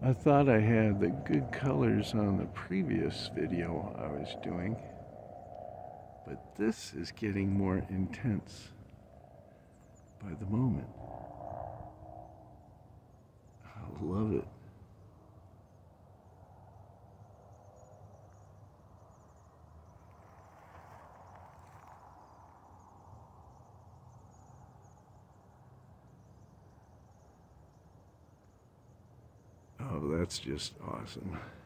I thought I had the good colors on the previous video I was doing, but this is getting more intense by the moment. I love it. Oh, that's just awesome.